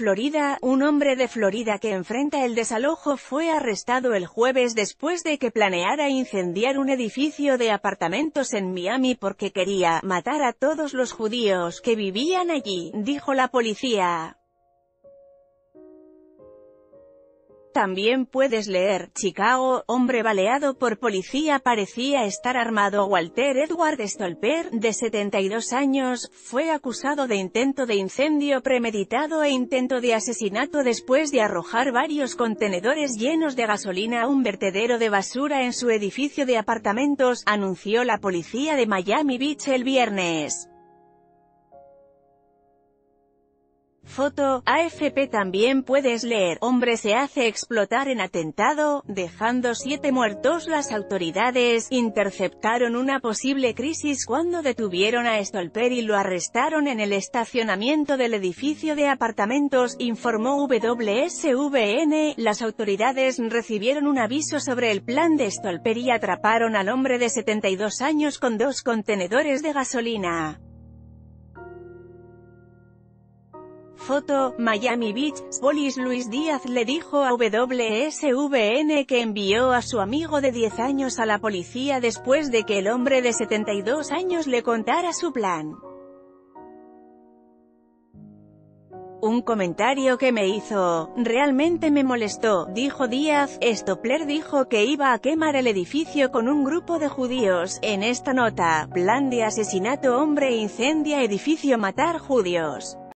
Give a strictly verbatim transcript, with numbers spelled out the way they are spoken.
Florida, un hombre de Florida que enfrenta el desalojo fue arrestado el jueves después de que planeara incendiar un edificio de apartamentos en Miami porque quería matar a todos los judíos que vivían allí, dijo la policía. También puedes leer, Chicago, hombre baleado por policía parecía estar armado. Walter Edward Stolper, de setenta y dos años, fue acusado de intento de incendio premeditado e intento de asesinato después de arrojar varios contenedores llenos de gasolina a un vertedero de basura en su edificio de apartamentos, anunció la policía de Miami Beach el viernes. Foto, A F P. También puedes leer, hombre se hace explotar en atentado, dejando siete muertos. Las autoridades interceptaron una posible crisis cuando detuvieron a Stolper y lo arrestaron en el estacionamiento del edificio de apartamentos, informó W S V N. Las autoridades recibieron un aviso sobre el plan de Stolper y atraparon al hombre de setenta y dos años con dos contenedores de gasolina. Foto, Miami Beach, Police. Luis Díaz le dijo a W S V N que envió a su amigo de diez años a la policía después de que el hombre de setenta y dos años le contara su plan. Un comentario que me hizo, realmente me molestó, dijo Díaz. Stolper dijo que iba a quemar el edificio con un grupo de judíos. En esta nota, plan de asesinato, hombre incendia edificio, matar judíos.